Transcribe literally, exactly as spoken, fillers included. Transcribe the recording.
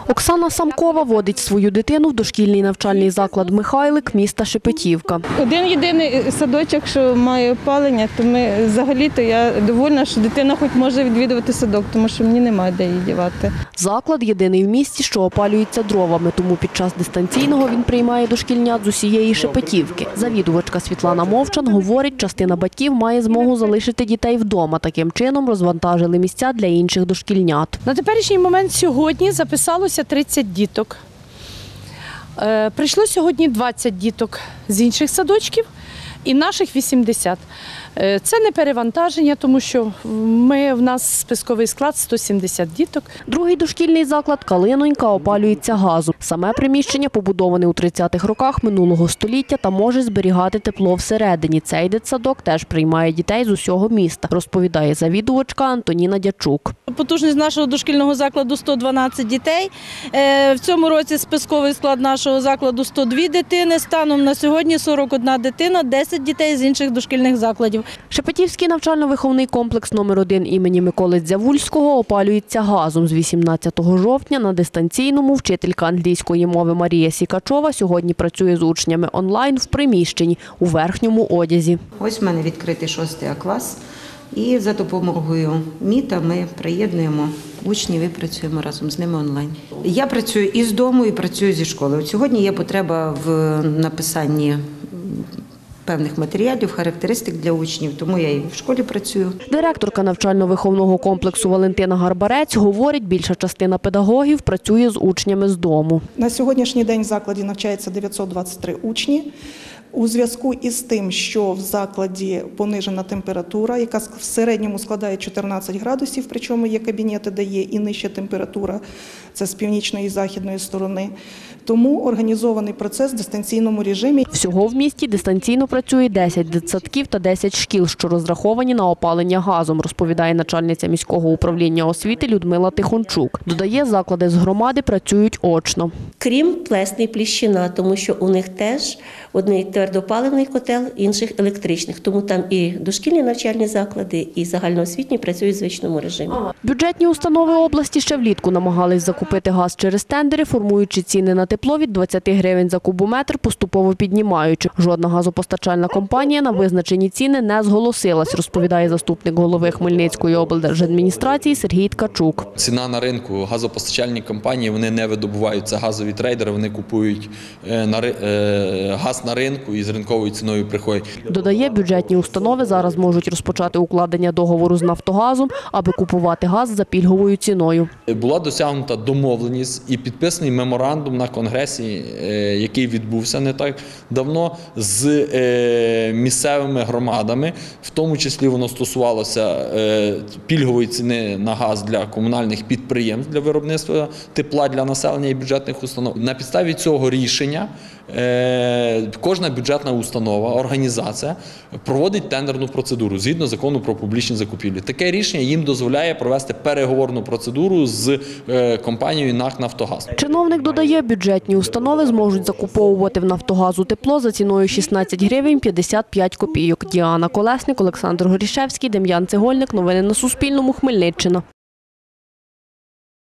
Оксана Самкова водить свою дитину в дошкільний навчальний заклад «Михайлик» міста Шепетівка. Один єдиний садочок, що має опалення, то ми взагалі-то я довольна, що дитина хоч може відвідувати садок, тому що мені немає де її дівати. Заклад єдиний в місті, що опалюється дровами, тому під час дистанційного він приймає дошкільнят з усієї Шепетівки. Завідувачка Світлана Мовчан говорить, частина батьків має змогу залишити дітей вдома. Таким чином розвантажили місця для інших дошкільнят. На теперішній момент сьогодні записалося тридцять діток. Е, прийшло сьогодні двадцять діток з інших садочків і наших вісімдесят. Е, це не перевантаження, тому що ми, в нас списковий склад сто сімдесят діток. Другий дошкільний заклад «Калинонька» опалюється газом. Саме приміщення побудоване у тридцятих роках минулого століття та може зберігати тепло всередині. Цей дитсадок теж приймає дітей з усього міста, розповідає завідувачка Антоніна Дячук. Потужність нашого дошкільного закладу сто дванадцять дітей. В цьому році списковий склад нашого закладу сто дві дитини. Станом на сьогодні сорок одна дитина, десять дітей з інших дошкільних закладів. Шепетівський навчально-виховний комплекс номер один імені Миколи Дзявульського опалюється газом. З вісімнадцятого жовтня на дистанційному вчителька англійської мови Марія Сікачова сьогодні працює з учнями онлайн в приміщенні у верхньому одязі. Ось в мене відкритий шостий клас. І за допомогою Міта ми приєднуємо учнів і працюємо разом з ними онлайн. Я працюю і з дому, і працюю зі школи. От сьогодні є потреба в написанні певних матеріалів, характеристик для учнів, тому я і в школі працюю. Директорка навчально-виховного комплексу Валентина Гарбарець говорить, більша частина педагогів працює з учнями з дому. На сьогоднішній день в закладі навчається дев'ятсот двадцять три учні. У зв'язку із тим, що в закладі понижена температура, яка в середньому складає чотирнадцять градусів, причому є кабінети, де є і нижча температура, це з північної і західної сторони, тому організований процес в дистанційному режимі. Всього в місті дистанційно працює десять дитсадків та десять шкіл, що розраховані на опалення газом, розповідає начальниця міського управління освіти Людмила Тихончук. Додає, заклади з громади працюють очно. Крім Плесна і Пліщина, тому що у них теж одний твердопаливний котел, інших електричних. Тому там і дошкільні навчальні заклади, і загальноосвітні працюють в звичному режимі. Бюджетні установи області ще влітку намагались закупити газ через тендери, формуючи ціни на тепло від двадцяти гривень за кубометр, поступово піднімаючи. Жодна газопостачальна компанія на визначені ціни не зголосилась, розповідає заступник голови Хмельницької облдержадміністрації Сергій Ткачук. Ціна на ринку, газопостачальні компанії, вони не видобувають, це газові трейдери, вони купують газ на ринку і з ринковою ціною приходять. Додає, бюджетні установи зараз можуть розпочати укладення договору з «Нафтогазом», аби купувати газ за пільговою ціною. Була досягнута домовленість і підписаний меморандум на конгресі, який відбувся не так давно, з місцевими громадами. В тому числі воно стосувалося пільгової ціни на газ для комунальних підприємств, для виробництва тепла для населення і бюджетних установ. На підставі цього рішення кожна бюджетна установа, організація проводить тендерну процедуру згідно закону про публічні закупівлі. Таке рішення їм дозволяє провести переговорну процедуру з компанією НАК «Нафтогаз». Чиновник додає, бюджетні установи зможуть закуповувати в «Нафтогазу» тепло за ціною шістнадцять гривень п'ятдесят п'ять копійок. Діана Колесник, Олександр Горішевський, Дем'ян Цегольник. Новини на Суспільному. Хмельниччина.